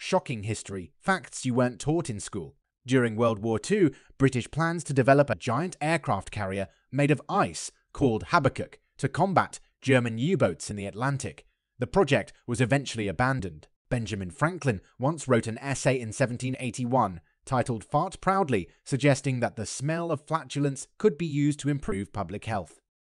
shocking history, facts you weren't taught in school. During World War II, British plans to develop a giant aircraft carrier made of ice called Habakkuk to combat German U-boats in the Atlantic. The project was eventually abandoned. Benjamin Franklin once wrote an essay in 1781 titled Fart Proudly, suggesting that the smell of flatulence could be used to improve public health.